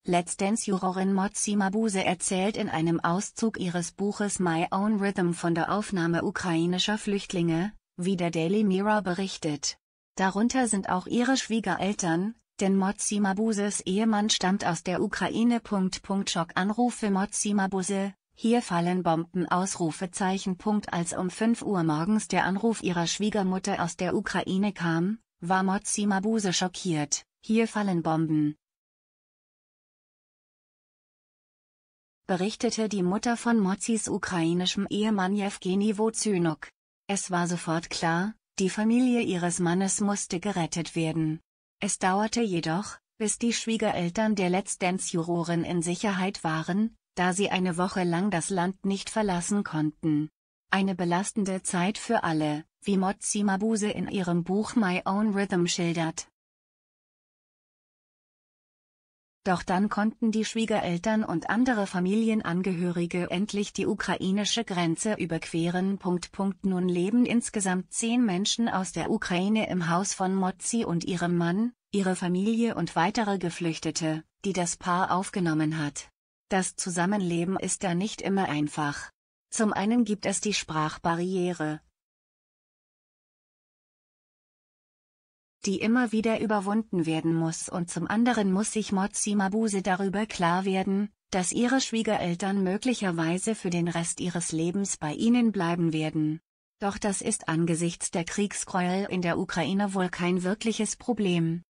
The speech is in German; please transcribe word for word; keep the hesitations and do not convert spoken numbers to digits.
Let's Dance-Jurorin Mozi Mabuse erzählt in einem Auszug ihres Buches My Own Rhythm von der Aufnahme ukrainischer Flüchtlinge, wie der Daily Mirror berichtet. Darunter sind auch ihre Schwiegereltern, denn Mozi Mabuses Ehemann stammt aus der Ukraine. Schock-Anrufe Mozi Mabuse, hier fallen Bomben! Ausrufezeichen. Als um fünf Uhr morgens der Anruf ihrer Schwiegermutter aus der Ukraine kam, war Mozi Mabuse schockiert, hier fallen Bomben, berichtete die Mutter von Mozis ukrainischem Ehemann Jewgeni Wozynuk. Es war sofort klar, die Familie ihres Mannes musste gerettet werden. Es dauerte jedoch, bis die Schwiegereltern der Let's Dance-Jurorin in Sicherheit waren, da sie eine Woche lang das Land nicht verlassen konnten. Eine belastende Zeit für alle, wie Mozi Mabuse in ihrem Buch My Own Rhythm schildert. Doch dann konnten die Schwiegereltern und andere Familienangehörige endlich die ukrainische Grenze überqueren. Nun leben insgesamt zehn Menschen aus der Ukraine im Haus von Mozi und ihrem Mann, ihre Familie und weitere Geflüchtete, die das Paar aufgenommen hat. Das Zusammenleben ist da nicht immer einfach. Zum einen gibt es die Sprachbarriere, die immer wieder überwunden werden muss, und zum anderen muss sich Mozi Mabuse darüber klar werden, dass ihre Schwiegereltern möglicherweise für den Rest ihres Lebens bei ihnen bleiben werden. Doch das ist angesichts der Kriegsgräuel in der Ukraine wohl kein wirkliches Problem.